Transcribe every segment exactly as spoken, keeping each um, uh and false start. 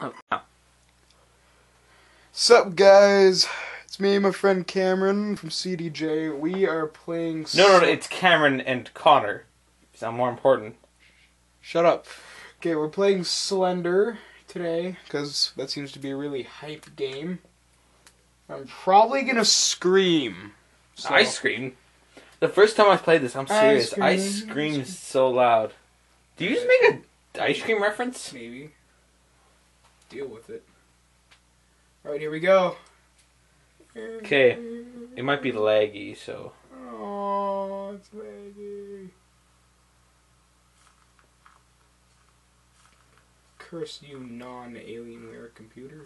Oh, no. Sup guys, it's me and my friend Cameron from C D J. We are playing... No, no, no, it's Cameron and Connor. Sound more important. Shut up. Okay, we're playing Slender today, because that seems to be a really hype game. I'm probably gonna scream. So. I screamed. The first time I played this, I'm serious, I, I screamed so loud. Do you just make a ice cream reference? Maybe. Deal with it. Alright, here we go. Okay. It might be laggy, so... Oh, it's laggy. Curse you, non-Alienware computer.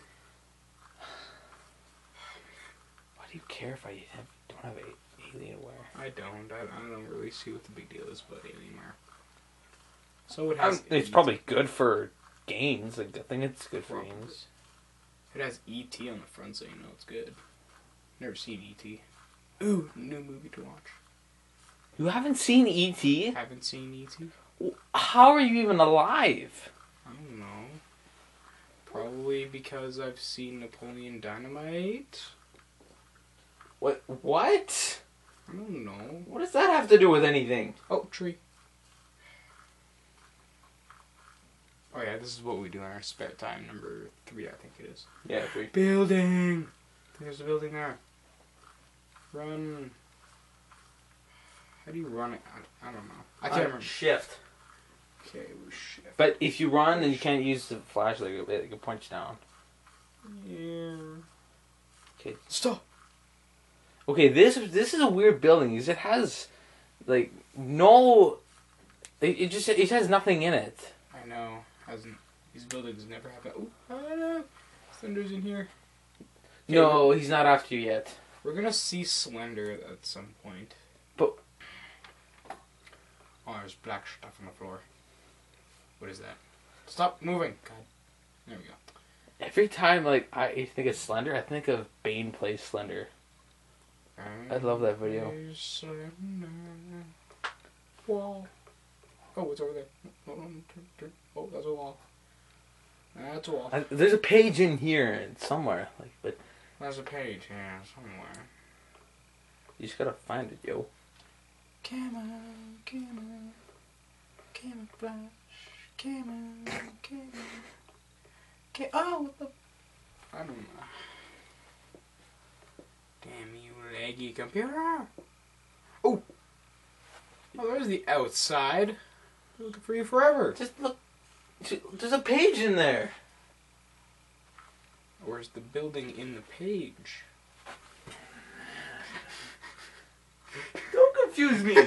Why do you care if I have, don't have a Alienware? I don't. I, I don't really see what the big deal is about Alienware. So it Um, has... it's probably good for games. Like, I think it's good for Probably. games. It has E T on the front, so you know it's good. Never seen E T. Ooh, new movie to watch. You haven't seen E T? Haven't seen E T? How are you even alive? I don't know. Probably because I've seen Napoleon Dynamite. What? What? I don't know. What does that have to do with anything? Oh, tree. Oh yeah, this is what we do in our spare time. Number three, I think it is. Yeah, three. Building! There's a building there. Run. How do you run it? I, I don't know. I can't Uh, remember. Shift. Okay, we shift. But if you run and you can't use the flashlight, it, it can punch down. Yeah. Okay. Stop! Okay, this this is a weird building because it has, like, no... It, it just it has nothing in it. I know. Hasn't. These buildings never have that. Ooh, I know. Slender's in here. Okay, No, he's not after you yet. We're gonna see Slender at some point. But... Oh, there's black stuff on the floor. What is that? Stop moving! God. There we go. Every time, like, I think of Slender, I think of Bane plays Slender. I love that video. Slender. Wall. Oh, what's over there? Hold on. Turn, turn. Oh, that's a wall. That's a wall. I, there's a page in here somewhere, like, but There's a page, yeah, somewhere. you just gotta find it, yo. Camera, camera, camera flash, camera, camera, camera. Oh, what the? I don't know. Damn you, laggy computer! Oh! Oh, there's the outside. Looking for you forever. Just look. There's a page in there. Where's the building in the page? Don't confuse me.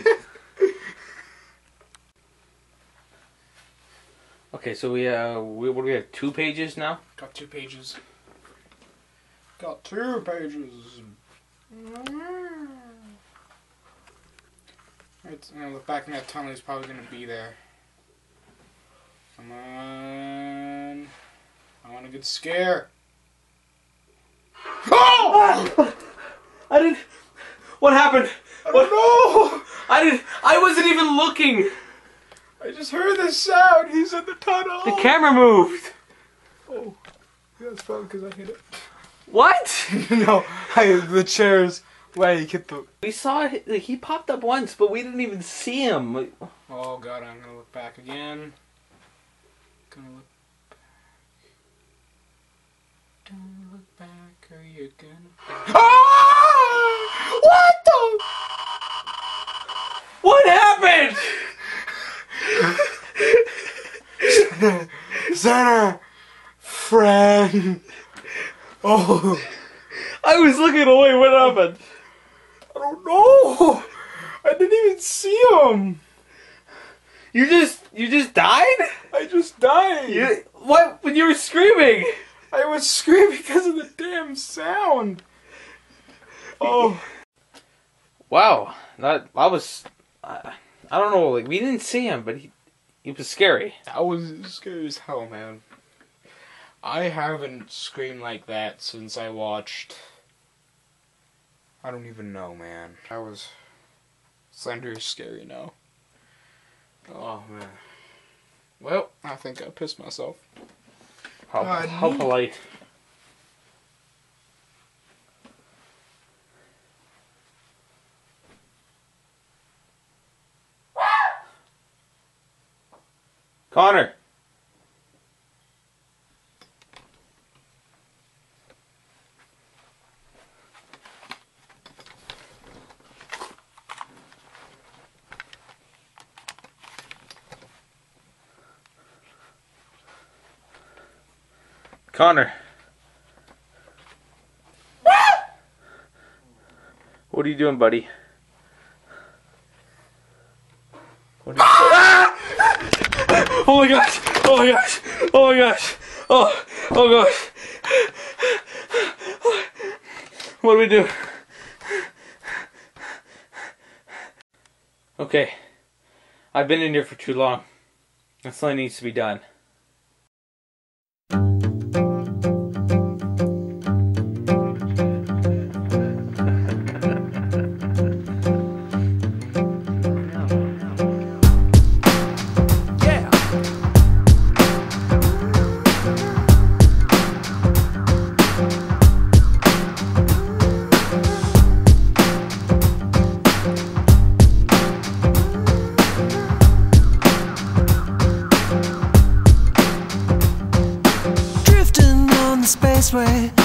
Okay, so we uh, we, what do we have? Two pages now. Got two pages. Got two pages. Right, now look back in that tunnel. He's probably gonna be there. Come on! I want a good scare. Oh! I didn't. What happened? I don't know. I didn't. I wasn't even looking. I just heard the sound. He's in the tunnel. The camera moved. Oh, that's probably because I hit it. What? No, I, the chairs. Like hit the. We saw it. Like, he popped up once, but we didn't even see him. Like, Oh God, I'm gonna look back again. Gonna look back. Don't look back, or you're gonna. Ah! What the? what happened? Center, friend. Oh, I was looking away. What happened? I don't know. I didn't even see him. You just. You just died? I just died. You, what? When you were screaming? I was screaming because of the damn sound. Oh. Wow. That. I was. I, I don't know. Like, we didn't see him, but he. He was scary. That was scary as hell, man. I haven't screamed like that since I watched... I don't even know, man. I was... Slender is scary now. Oh, man. Well, I think I pissed myself. How, Uh, how neat. polite. Connor! Connor! What are you doing, buddy? What are you ah! Oh my gosh! Oh my gosh! Oh my gosh! Oh! Oh gosh! What do we do? Okay. I've been in here for too long. Something needs to be done. Spaceway,